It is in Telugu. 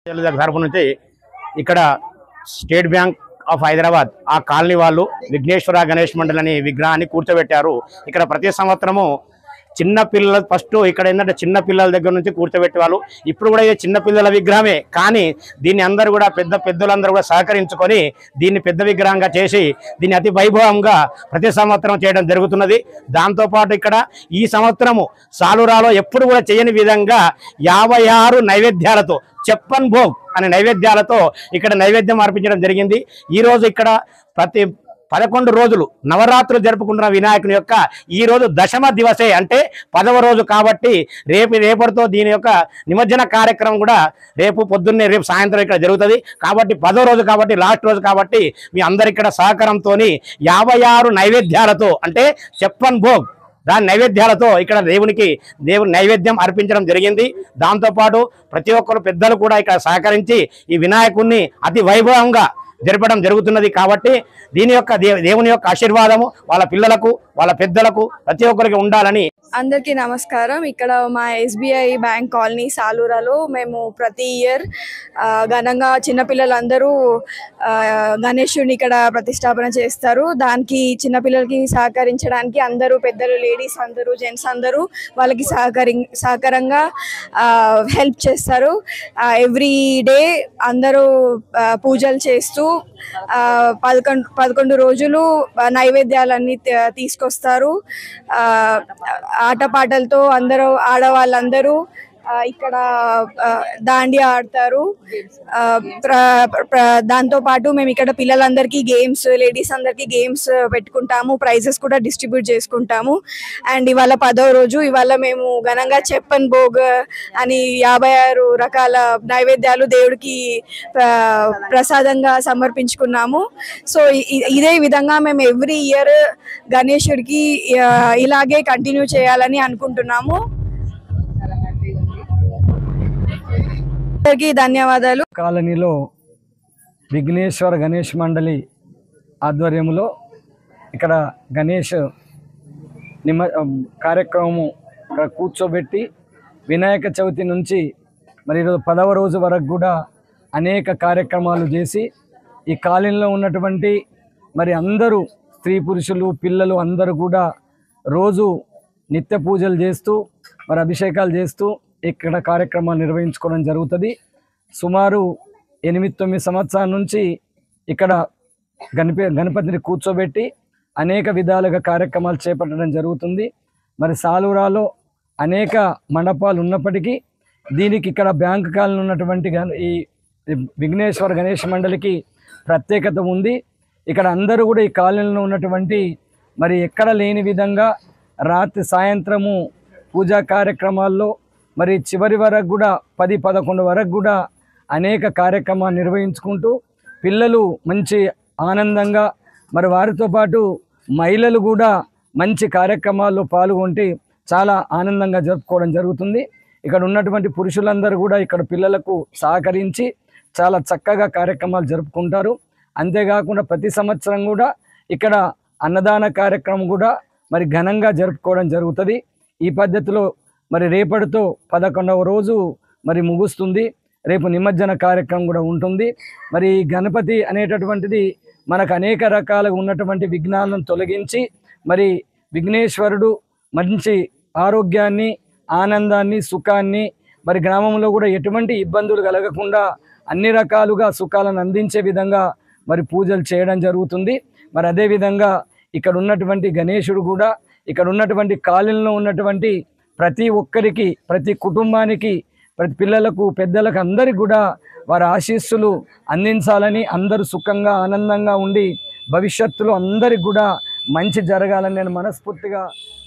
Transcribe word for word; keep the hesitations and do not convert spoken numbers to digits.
తరపు నుంచి ఇక్కడ స్టేట్ బ్యాంక్ ఆఫ్ హైదరాబాద్ ఆ కాలనీ వాళ్ళు విఘ్నేశ్వర గణేష్ మండలి అనే విగ్రహాన్ని కూర్చోబెట్టారు. ఇక్కడ ప్రతి సంవత్సరము చిన్న పిల్లల ఫస్ట్ ఇక్కడ ఏంటంటే చిన్న పిల్లల దగ్గర నుంచి కూర్చోబెట్టే వాళ్ళు. ఇప్పుడు కూడా ఇది చిన్న పిల్లల విగ్రహమే, కానీ దీన్ని అందరూ కూడా పెద్ద పెద్దలందరూ కూడా సహకరించుకొని దీన్ని పెద్ద విగ్రహంగా చేసి దీన్ని అతి వైభవంగా ప్రతి సంవత్సరం చేయడం జరుగుతున్నది. దాంతోపాటు ఇక్కడ ఈ సంవత్సరము సాలూరాలో ఎప్పుడు కూడా చేయని విధంగా యాభై ఆరు నైవేద్యాలతో చెప్పన్ భోగ్ అనే నైవేద్యాలతో ఇక్కడ నైవేద్యం అర్పించడం జరిగింది. ఈరోజు ఇక్కడ ప్రతి పదకొండు రోజులు నవరాత్రులు జరుపుకుంటున్న వినాయకుని యొక్క ఈ రోజు దశమ దివసే అంటే పదవ రోజు కాబట్టి రేపు రేపటితో దీని యొక్క నిమజ్జన కార్యక్రమం కూడా రేపు పొద్దున్నే రేపు సాయంత్రం ఇక్కడ జరుగుతుంది. కాబట్టి పదో రోజు కాబట్టి లాస్ట్ రోజు కాబట్టి మీ అందరి ఇక్కడ సహకారంతో యాభై ఆరు నైవేద్యాలతో అంటే చెప్పన్ భోగ్ దాని నైవేద్యాలతో ఇక్కడ దేవునికి దేవుని నైవేద్యం అర్పించడం జరిగింది. దాంతోపాటు ప్రతి ఒక్కరు పెద్దలు కూడా ఇక్కడ సహకరించి ఈ వినాయకుడిని అతి వైభవంగా జరపడం జరుగుతున్నది. కాబట్టి దీని యొక్క దేవుని యొక్క ఆశీర్వాదము వాళ్ళ పిల్లలకు వాళ్ళ పెద్దలకు ప్రతి ఒక్కరికి ఉండాలని. అందరికీ నమస్కారం. ఇక్కడ మా ఎస్బీఐ బ్యాంక్ కాలనీ సాలూరాలో మేము ప్రతి ఇయర్ ఘనంగా చిన్నపిల్లలందరూ గణేశుడిని ఇక్కడ ప్రతిష్టాపన చేస్తారు. దానికి చిన్నపిల్లలకి సహకరించడానికి అందరూ పెద్దలు లేడీస్ అందరూ జెంట్స్ అందరూ వాళ్ళకి సహకరి సహకారంగా హెల్ప్ చేస్తారు. ఎవ్రీ డే అందరూ పూజలు చేస్తూ పదకొండు పదకొండు రోజులు నైవేద్యాలన్నీ తీసుకొస్తారు. ఆటపాటలతో అందరూ ఆడవాళ్ళందరూ ఇక్కడ దాండియా ఆడతారు. దాంతో పాటు మేము ఇక్కడ పిల్లలందరికీ గేమ్స్ లేడీస్ అందరికీ గేమ్స్ పెట్టుకుంటాము, ప్రైజెస్ కూడా డిస్ట్రిబ్యూట్ చేసుకుంటాము. అండ్ ఇవాళ పదో రోజు ఇవాళ మేము ఘనంగా చెప్పన్ భోగ్ అని యాభై ఆరు రకాల నైవేద్యాలు దేవుడికి ప్రసాదంగా సమర్పించుకున్నాము. సో ఇదే విధంగా మేము ఎవ్రీ ఇయర్ గణేశుడికి ఇలాగే కంటిన్యూ చేయాలని అనుకుంటున్నాము. ధన్యవాదాలు. కాలనీలో విఘ్నేశ్వర గణేష్ మండలి ఆధ్వర్యంలో ఇక్కడ గణేష్ నిమ కార్యక్రమము ఇక్కడ కూర్చోబెట్టి వినాయక చవితి నుంచి మరి ఈరోజు పదవ రోజు వరకు కూడా అనేక కార్యక్రమాలు చేసి ఈ కాలనీలో ఉన్నటువంటి మరి అందరూ స్త్రీ పురుషులు పిల్లలు అందరూ కూడా రోజు నిత్య పూజలు చేస్తూ మరి అభిషేకాలు చేస్తూ ఇక్కడ కార్యక్రమాలు నిర్వహించుకోవడం జరుగుతుంది. సుమారు ఎనిమిది తొమ్మిది సంవత్సరాల నుంచి ఇక్కడ గణపతి గణపతిని కూర్చోబెట్టి అనేక విధాలుగా కార్యక్రమాలు చేపట్టడం జరుగుతుంది. మరి సాలూరాలో అనేక మండపాలు ఉన్నప్పటికీ దీనికి ఇక్కడ బ్యాంకు కాలనీ ఉన్నటువంటి ఈ విఘ్నేశ్వర గణేష్ మండలికి ప్రత్యేకత ఉంది. ఇక్కడ అందరూ కూడా ఈ కాలనీలో ఉన్నటువంటి మరి ఎక్కడ లేని విధంగా రాత్రి సాయంత్రము పూజా కార్యక్రమాల్లో మరి చివరి వరకు కూడా పది పదకొండు వరకు కూడా అనేక కార్యక్రమాలు నిర్వహించుకుంటూ పిల్లలు మంచి ఆనందంగా మరి వారితో పాటు మహిళలు కూడా మంచి కార్యక్రమాల్లో పాల్గొంటే చాలా ఆనందంగా జరుపుకోవడం జరుగుతుంది. ఇక్కడ ఉన్నటువంటి పురుషులందరూ కూడా ఇక్కడ పిల్లలకు సహకరించి చాలా చక్కగా కార్యక్రమాలు జరుపుకుంటారు. అంతేకాకుండా ప్రతి సంవత్సరం కూడా ఇక్కడ అన్నదాన కార్యక్రమం కూడా మరి ఘనంగా జరుపుకోవడం జరుగుతుంది. ఈ పద్ధతిలో మరి రేపటితో పదకొండవ రోజు మరి ముగుస్తుంది. రేపు నిమజ్జన కార్యక్రమం కూడా ఉంటుంది. మరి గణపతి అనేటటువంటిది మనకు అనేక రకాలుగా ఉన్నటువంటి విఘ్నాలను తొలగించి మరి విఘ్నేశ్వరుడు మంచి ఆరోగ్యాన్ని ఆనందాన్ని సుఖాన్ని మరి గ్రామంలో కూడా ఎటువంటి ఇబ్బందులు కలగకుండా అన్ని రకాలుగా సుఖాలను అందించే విధంగా మరి పూజలు చేయడం జరుగుతుంది. మరి అదేవిధంగా ఇక్కడ ఉన్నటువంటి గణేశుడు కూడా ఇక్కడ ఉన్నటువంటి కాలనీలో ఉన్నటువంటి ప్రతి ఒక్కరికి ప్రతి కుటుంబానికి ప్రతి పిల్లలకు పెద్దలకు అందరికి కూడా వారి ఆశీస్సులు అందించాలని అందరూ సుఖంగా ఆనందంగా ఉండి భవిష్యత్తులో అందరికి కూడా మంచి జరగాలని నేను మనస్ఫూర్తిగా